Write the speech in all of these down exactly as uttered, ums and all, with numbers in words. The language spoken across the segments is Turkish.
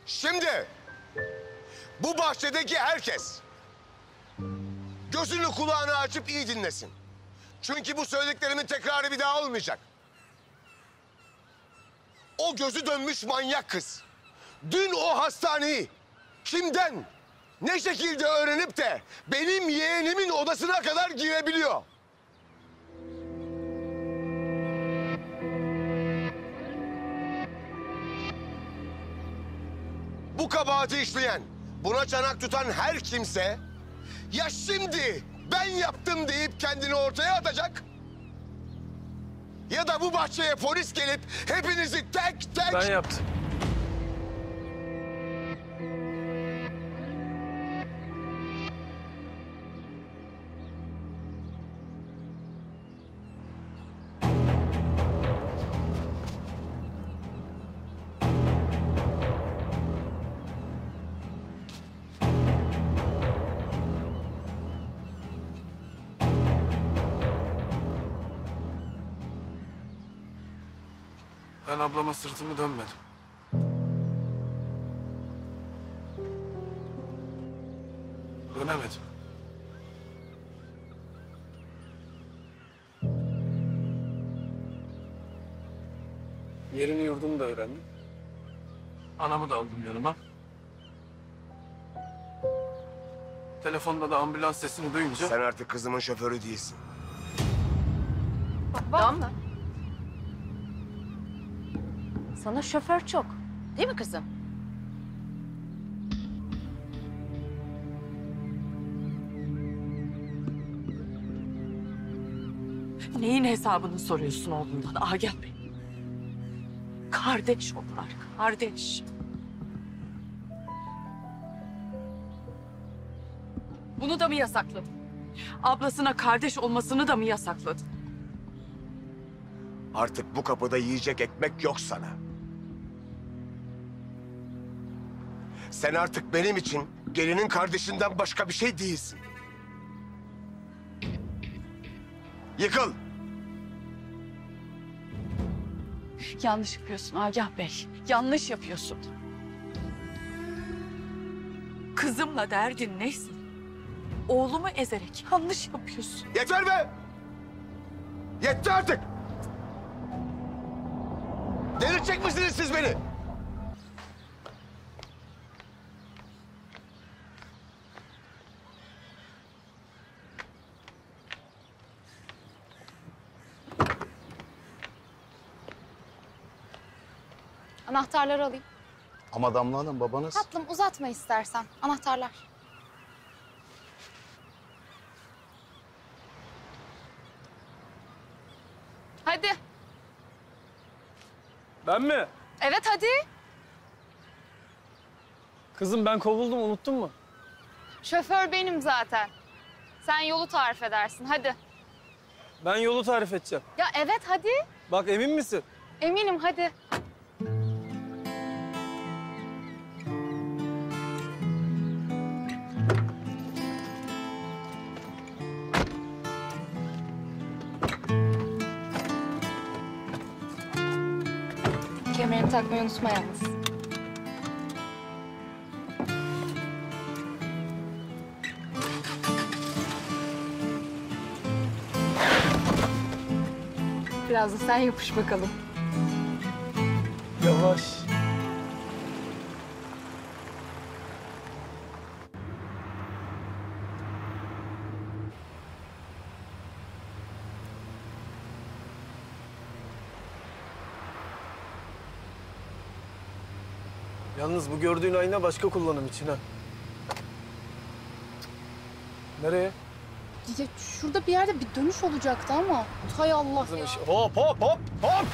Şimdi bu bahçedeki herkes gözünü kulağını açıp iyi dinlesin. Çünkü bu söylediklerimin tekrarı bir daha olmayacak. O gözü dönmüş manyak kız dün o hastaneyi kimden, ne şekilde öğrenip de benim yeğenimin odasına kadar girebiliyor? Bu kabahati işleyen, buna çanak tutan her kimse ya şimdi ben yaptım deyip kendini ortaya atacak ya da bu bahçeye polis gelip hepinizi tek tek... Ben yaptım. Ben ablama sırtımı dönmedim. Dönemedim. Yerini yurdunu da öğrendim. Anamı da aldım yanıma. Telefonda da ambulans sesini duyunca... Sen artık kızımın şoförü değilsin. Damla. Sana şoför çok. Değil mi kızım? Neyin hesabını soruyorsun oğlundan Agah Bey? Kardeş onlar, kardeş. Bunu da mı yasakladın? Ablasına kardeş olmasını da mı yasakladın? Artık bu kapıda yiyecek ekmek yok sana. Sen artık benim için gelinin kardeşinden başka bir şey değilsin. Yıkıl. Yanlış yapıyorsun Agah Bey. Yanlış yapıyorsun. Kızımla derdin neyse, oğlumu ezerek yanlış yapıyorsun. Yeter be! Yetti artık! Delirtecek misiniz siz beni? Anahtarları alayım. Ama Damla Hanım babanız... Tatlım uzatma istersen. Anahtarlar. Hadi. Ben mi? Evet hadi. Kızım ben kovuldum, unuttun mu? Şoför benim zaten. Sen yolu tarif edersin. Hadi. Ben yolu tarif edeceğim. Ya evet hadi. Bak emin misin? Eminim hadi. Kemerini takmayı unutma yalnız. Biraz da sen yapış bakalım. Yavaş. Yalnız bu gördüğün ayna başka kullanım için ha. Nereye? Ya şurada bir yerde bir dönüş olacaktı ama. Hay Allah Kızım ya. ışığı- Hop hop hop hop!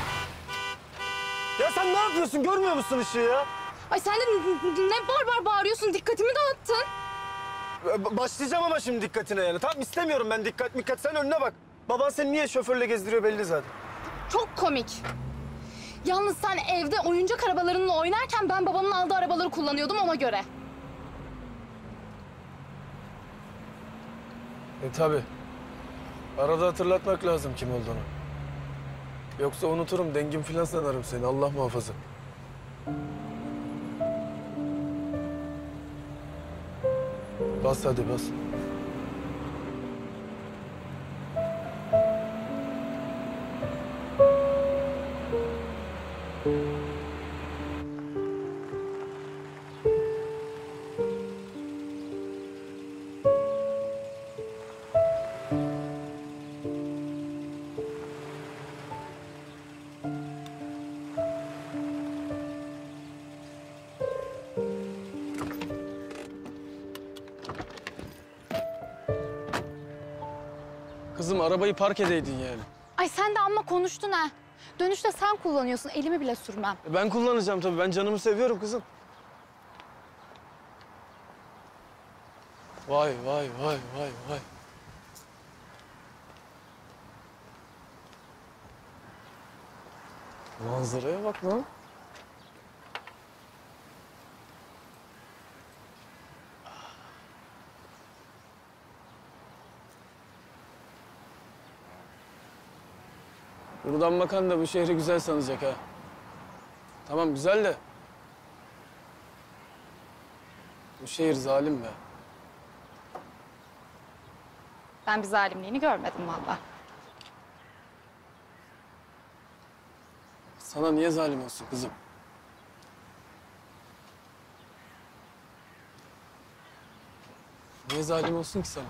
Ya sen ne yapıyorsun? Görmüyor musun ışığı ya? Ay sen de ne bar bar bağırıyorsun? Dikkatimi dağıttın. Ba- Başlayacağım ama şimdi dikkatine yani. Tamam istemiyorum ben dikkat dikkat. Sen önüne bak. Baban seni niye şoförle gezdiriyor belli zaten. Çok komik. Yalnız sen evde oyuncak arabalarınla oynarken ben babamın aldığı arabaları kullanıyordum ona göre. E tabii. Arada hatırlatmak lazım kim olduğunu. Yoksa unuturum, dengim filan sanarım seni. Allah muhafaza. Bas hadi bas. Kızım arabayı park edeydin yani. Ay sen de amma konuştun ha. Dönüşte sen kullanıyorsun. Elimi bile sürmem. E ben kullanacağım tabii. Ben canımı seviyorum kızım. Vay vay vay vay vay. Manzaraya bak lan. Buradan bakan da bu şehri güzel sanacak ha. Tamam güzel de. Bu şehir zalim be. Ben bir zalimliğini görmedim vallahi. Sana niye zalim olsun kızım? Niye zalim olsun ki sana?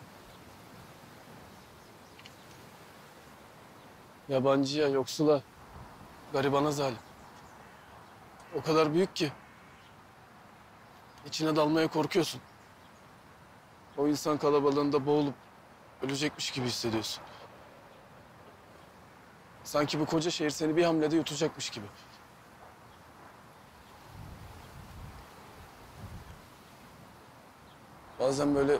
Yabancıya, yoksula, garibana zalim. O kadar büyük ki içine dalmaya korkuyorsun. O insan kalabalığında boğulup ölecekmiş gibi hissediyorsun. Sanki bu koca şehir seni bir hamlede yutacakmış gibi. Bazen böyle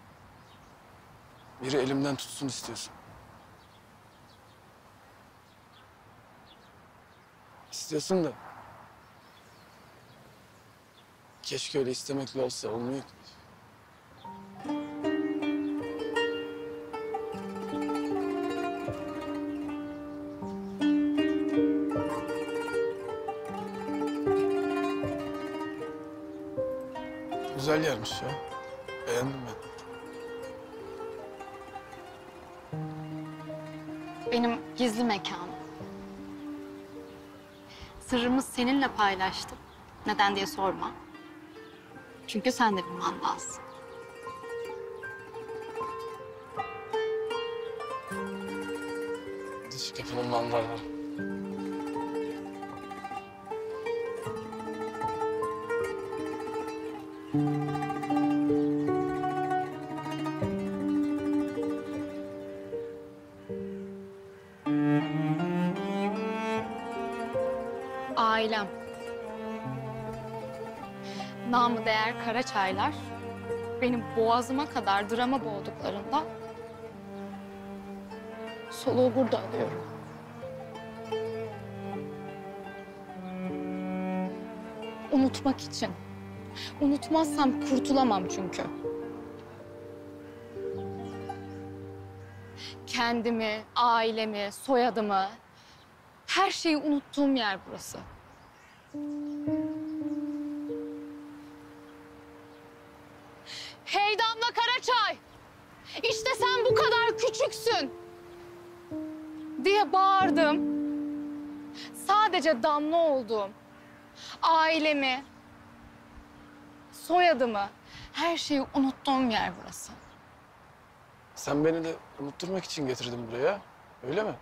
biri elimden tutsun istiyorsun. İstiyorsun da keşke öyle istemekle olsa, olmuyor ki. Güzel yermiş ya. Beğendim ben. Benim gizli mekanım. Sırrımı seninle paylaştım. Neden diye sorma. Çünkü sen de bir mandalsın. Dış kapının mandalları. Ailem. Namı değer Karaçaylar benim boğazıma kadar drama boğduklarında soluğu burada alıyorum. Unutmak için. Unutmazsam kurtulamam çünkü. Kendimi, ailemi, soyadımı, her şeyi unuttuğum yer burası. Hey Damla Karaçay! İşte sen bu kadar küçüksün! Diye bağırdım. Sadece Damla olduğum, ailemi, soyadımı, her şeyi unuttuğum yer burası. Sen beni de unutturmak için getirdin buraya, öyle mi?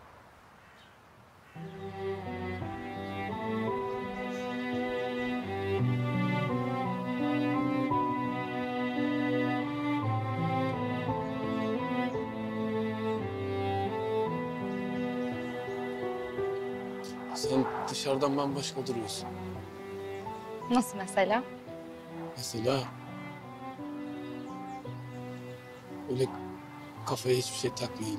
Sen dışarıdan bambaşka duruyorsun. Nasıl mesela? Mesela öyle kafaya hiçbir şey takmayın.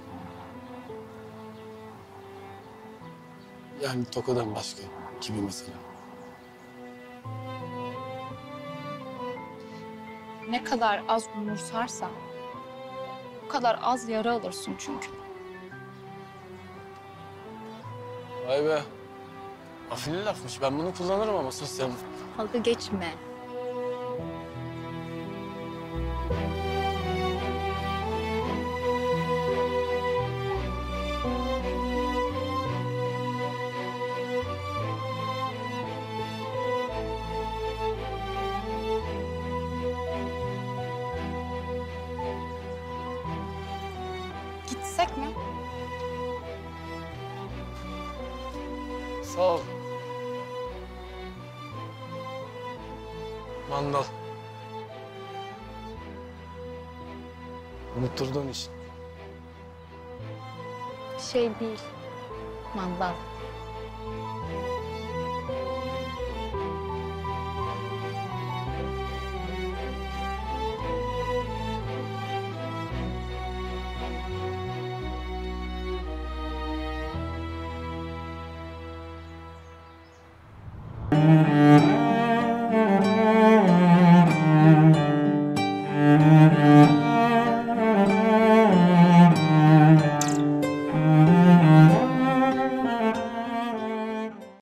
Yani tokadan başka gibi mesela. Ne kadar az umursarsan o kadar az yara alırsın çünkü. Vay be. Afili lafmış. Ben bunu kullanırım ama sosyal. Dalga geçme. Gitsek mi? Sağ ol. Mandal. Unutturduğun için. Şey değil. Mandal.